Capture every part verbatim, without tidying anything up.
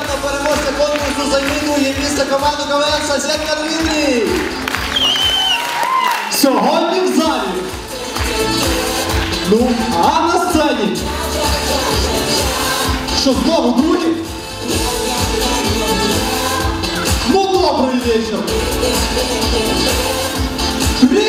привітаємо переможця конкурсу «Займінує місце» команду КВН «Сосєдка Дмитрій». Сьогодні в залі. Ну, а на сцені. Що, знову другі? Ну, добрий вечір. Привіт!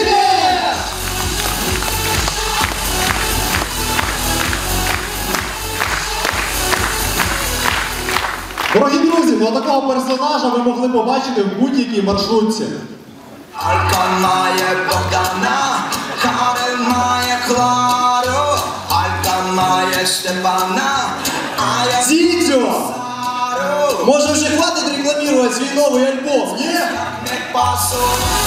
Дорогі друзі, ну такого персонажа ви могли побачити в будь-якій маршрутці. Алька має Богдана, Карен має Клару, Алька має Степана, а я Цідзьо! Сару. Може вже хватить рекламувати свій новий альбом, ні? Не пасу.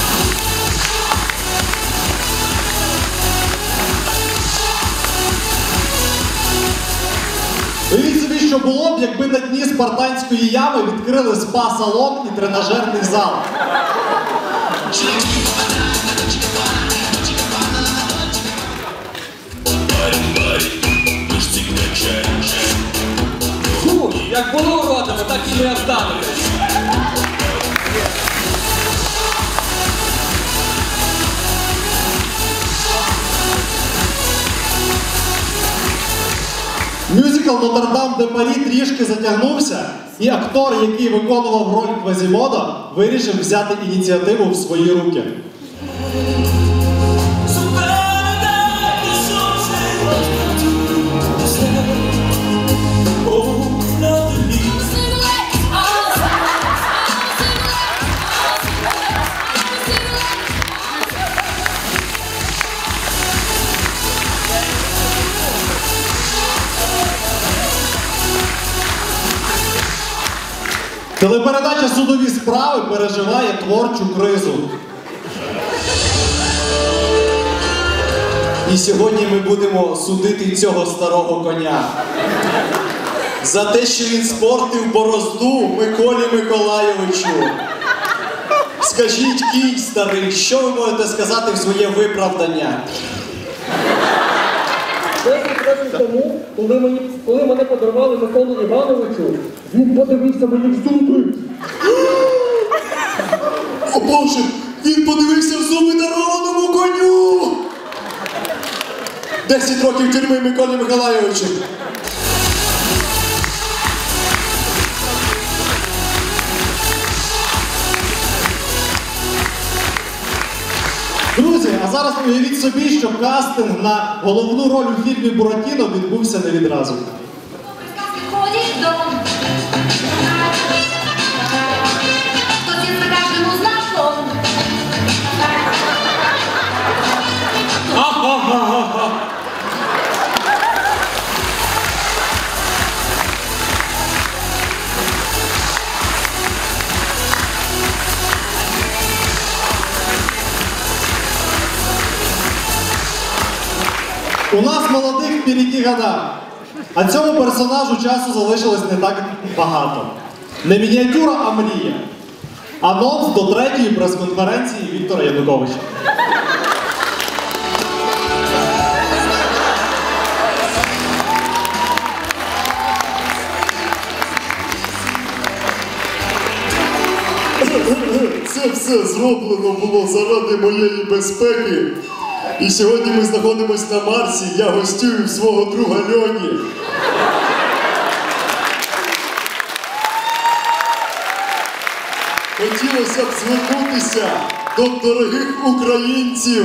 Уявіть собі, що було б, якби на дні спартанської ями відкрили спа-салон і тренажерний зал. Фу, як було уродами, так і не останемось. Мюзикл «Нотр-Дам де Парі» трішки затягнувся, і актор, який виконував роль Квазімода, вирішив взяти ініціативу в свої руки. Телепередача «Судові справи» переживає творчу кризу. І сьогодні ми будемо судити цього старого коня. За те, що він спортив борозду Миколі Миколайовичу. Скажіть, кінь старий, що ви можете сказати в своє виправдання? Десять років тому, коли, мені, коли мене подарували Миколу Івановичу, він подивився мені в зуби. О Боже, він подивився в зуби дарованому коню! Десять років тюрми Миколі Миколайовичу. Друзі, а зараз уявіть собі, що кастинг на головну роль у фільмі «Буратіно» відбувся не відразу. Ходишь в дом, кто тебе за каждому знаком. У нас молодих впереді года, а цьому персонажу часу залишилось не так багато. Не мініатюра, а мрія. Анонс до третьої прес-конференції Віктора Януковича. Це все зроблено було заради моєї безпеки. І сьогодні ми знаходимося на Марсі, я гостюю в свого друга Льоні. Хотілося б звернутися до дорогих українців.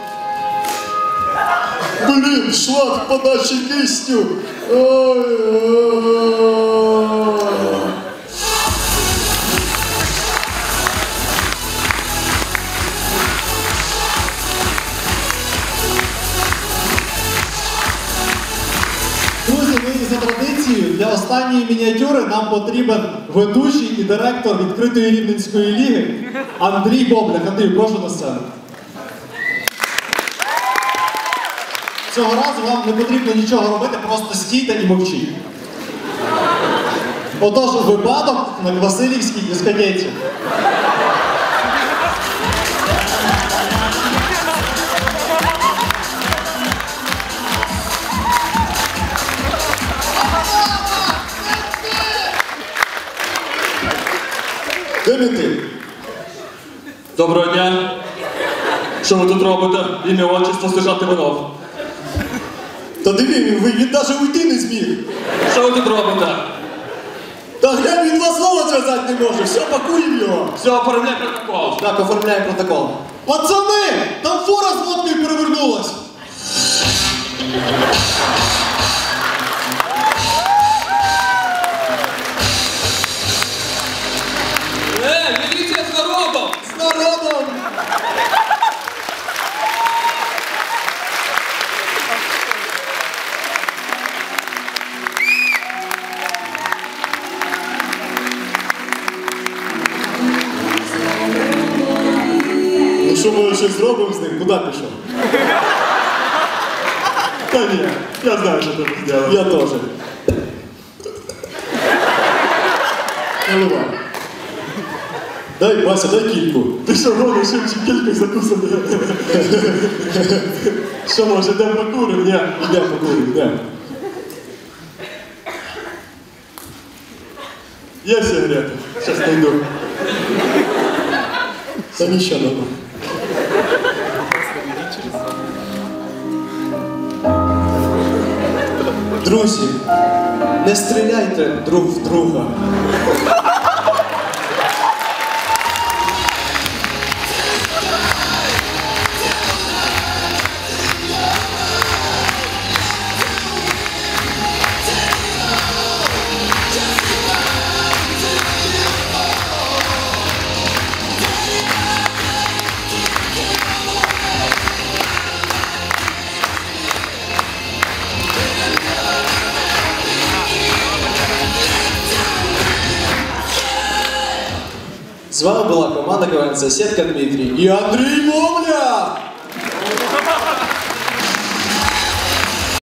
Блін, шлак по нашій кисню. Ой-ой-ой. Друзі, ми за традицією для останньої мініатюри нам потрібен ведучий і директор відкритої Рівненської ліги Андрій Боблях. Андрій, прошу на сцену. Цього разу вам не потрібно нічого робити, просто стійте і мовчіть. Отож, випадок на Василівській дискотеці. Де мінти? Доброго дня. Що ви тут робите? Ім'я отчество сержант Іванов. Та диви, він, він навіть уйти не зміг. Що ви тут робите? Та глянь, він два слова зв'язати не може. Все, пакуємо його. Все, оформляй протокол. Так, оформляємо протокол. Пацани! Там фура з водкою перевернулась! Ей, міліція з народом! З народом! Ну що, ми щось зробимо з ним? Куди пішов? Та ні, я знаю, що ти зробив. Я теж. Наливай. Дай, Вася, дай кільку. Ти що гониш, чим чи кількою закусаний? Що може, йдемо покуримо? Ні. Йдемо покуримо, йдемо. Є сигарети? Щас знайду. Та нічого не було. Друзі, не стріляйте друг в друга. З вами була команда КВН «Сосєдка Дмитрій». І Андрій Мовля!